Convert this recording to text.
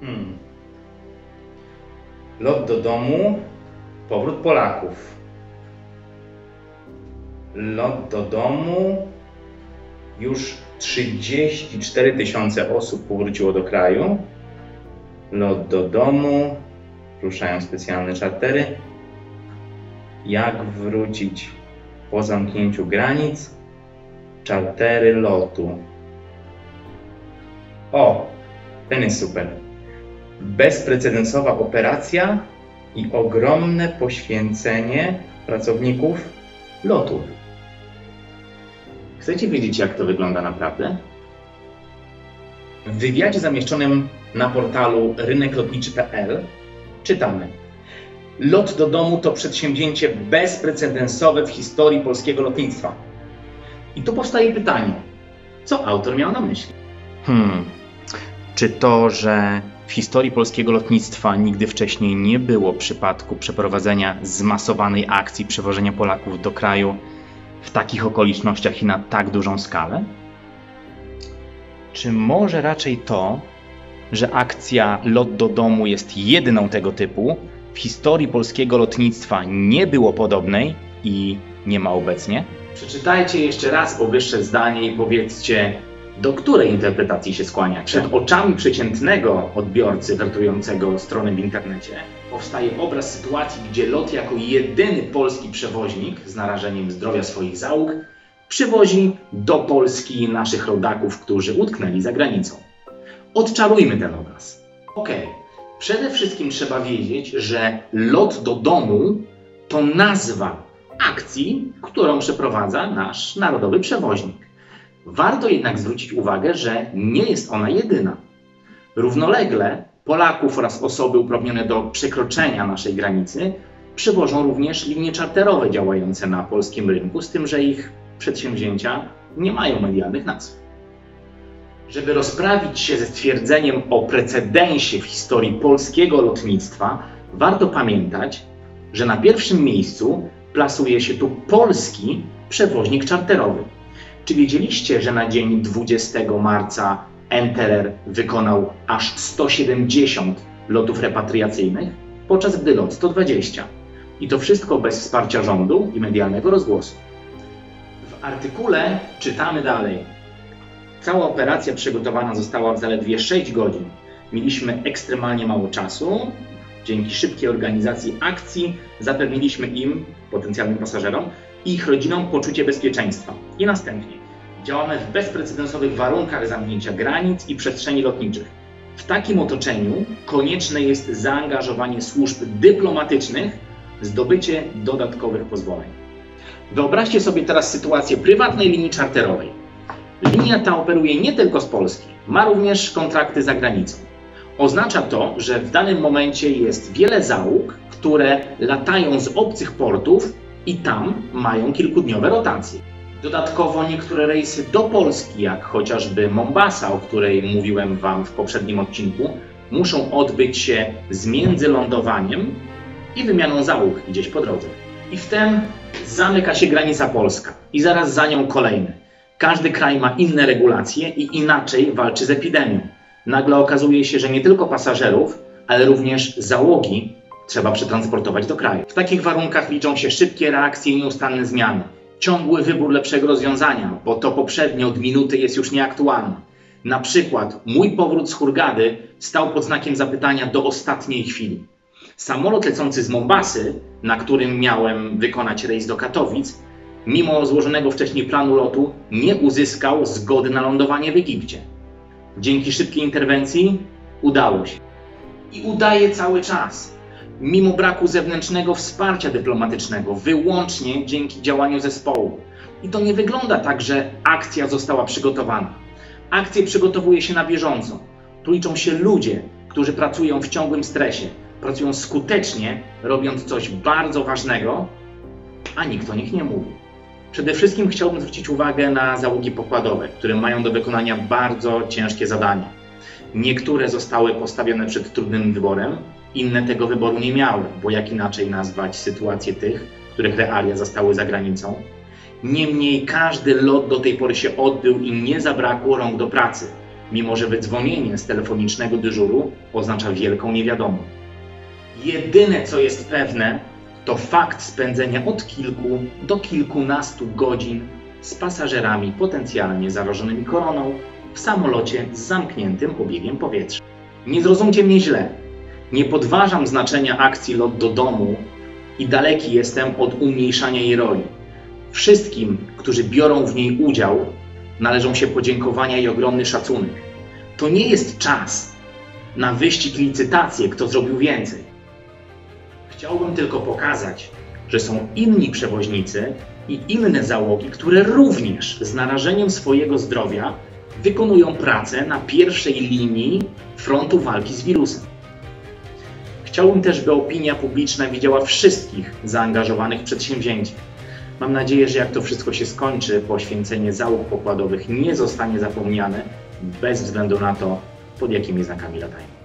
Hmm. Lot do domu, powrót Polaków. Lot do domu, już 34 000 osób powróciło do kraju. Lot do domu, ruszają specjalne czartery. Jak wrócić po zamknięciu granic? Czartery lotu. O, ten jest super. Bezprecedensowa operacja i ogromne poświęcenie pracowników lotów. Chcecie wiedzieć, jak to wygląda naprawdę? W wywiadzie zamieszczonym na portalu ryneklotniczy.pl czytamy: lot do domu to przedsięwzięcie bezprecedensowe w historii polskiego lotnictwa. I tu powstaje pytanie, co autor miał na myśli? Czy to, że w historii polskiego lotnictwa nigdy wcześniej nie było przypadku przeprowadzenia zmasowanej akcji przewożenia Polaków do kraju w takich okolicznościach i na tak dużą skalę? Czy może raczej to, że akcja Lot do domu jest jedyną tego typu, w historii polskiego lotnictwa nie było podobnej i nie ma obecnie? Przeczytajcie jeszcze raz powyższe zdanie i powiedzcie, do której interpretacji się skłaniacie. Przed oczami przeciętnego odbiorcy wertującego stronę w internecie powstaje obraz sytuacji, gdzie LOT jako jedyny polski przewoźnik z narażeniem zdrowia swoich załóg przywozi do Polski naszych rodaków, którzy utknęli za granicą. Odczarujmy ten obraz. Przede wszystkim trzeba wiedzieć, że Lot do domu to nazwa akcji, którą przeprowadza nasz narodowy przewoźnik. Warto jednak zwrócić uwagę, że nie jest ona jedyna. Równolegle Polaków oraz osoby uprawnione do przekroczenia naszej granicy przywożą również linie czarterowe działające na polskim rynku, z tym, że ich przedsięwzięcia nie mają medialnych nazw. Żeby rozprawić się ze stwierdzeniem o precedensie w historii polskiego lotnictwa, warto pamiętać, że na pierwszym miejscu plasuje się tu polski przewoźnik czarterowy. Czy wiedzieliście, że na dzień 20 marca NTLR wykonał aż 170 lotów repatriacyjnych, podczas gdy LOT 120? I to wszystko bez wsparcia rządu i medialnego rozgłosu. W artykule czytamy dalej. Cała operacja przygotowana została w zaledwie 6 godzin. Mieliśmy ekstremalnie mało czasu. Dzięki szybkiej organizacji akcji zapewniliśmy im, potencjalnym pasażerom, i ich rodzinom poczucie bezpieczeństwa. I następnie działamy w bezprecedensowych warunkach zamknięcia granic i przestrzeni lotniczych. W takim otoczeniu konieczne jest zaangażowanie służb dyplomatycznych, zdobycie dodatkowych pozwoleń. Wyobraźcie sobie teraz sytuację prywatnej linii czarterowej. Linia ta operuje nie tylko z Polski, ma również kontrakty za granicą. Oznacza to, że w danym momencie jest wiele załóg, które latają z obcych portów i tam mają kilkudniowe rotacje. Dodatkowo niektóre rejsy do Polski, jak chociażby Mombasa, o której mówiłem Wam w poprzednim odcinku, muszą odbyć się z międzylądowaniem i wymianą załóg gdzieś po drodze. I wtem zamyka się granica polska i zaraz za nią kolejne. Każdy kraj ma inne regulacje i inaczej walczy z epidemią. Nagle okazuje się, że nie tylko pasażerów, ale również załogi trzeba przetransportować do kraju. W takich warunkach liczą się szybkie reakcje i nieustanne zmiany. Ciągły wybór lepszego rozwiązania, bo to poprzednie od minuty jest już nieaktualne. Na przykład mój powrót z Hurgady stał pod znakiem zapytania do ostatniej chwili. Samolot lecący z Mombasy, na którym miałem wykonać rejs do Katowic, mimo złożonego wcześniej planu lotu, nie uzyskał zgody na lądowanie w Egipcie. Dzięki szybkiej interwencji udało się. I udaje cały czas. Mimo braku zewnętrznego wsparcia dyplomatycznego, wyłącznie dzięki działaniu zespołu. I to nie wygląda tak, że akcja została przygotowana. Akcję przygotowuje się na bieżąco. Tu liczą się ludzie, którzy pracują w ciągłym stresie. Pracują skutecznie, robiąc coś bardzo ważnego, a nikt o nich nie mówi. Przede wszystkim chciałbym zwrócić uwagę na załogi pokładowe, które mają do wykonania bardzo ciężkie zadania. Niektóre zostały postawione przed trudnym wyborem, inne tego wyboru nie miały, bo jak inaczej nazwać sytuację tych, których realia zostały za granicą. Niemniej każdy lot do tej pory się odbył i nie zabrakło rąk do pracy. mimo że wydzwonienie z telefonicznego dyżuru oznacza wielką niewiadomą. Jedyne, co jest pewne, to fakt spędzenia od kilku do kilkunastu godzin z pasażerami potencjalnie zarażonymi koroną w samolocie z zamkniętym obiegiem powietrza. Nie zrozumcie mnie źle. Nie podważam znaczenia akcji Lot do domu i daleki jestem od umniejszania jej roli. Wszystkim, którzy biorą w niej udział, należą się podziękowania i ogromny szacunek. To nie jest czas na wyścig, licytację, kto zrobił więcej. Chciałbym tylko pokazać, że są inni przewoźnicy i inne załogi, które również z narażeniem swojego zdrowia wykonują pracę na pierwszej linii frontu walki z wirusem. Chciałbym też, by opinia publiczna widziała wszystkich zaangażowanych w przedsięwzięcie. Mam nadzieję, że jak to wszystko się skończy, poświęcenie załóg pokładowych nie zostanie zapomniane, bez względu na to, pod jakimi znakami latają.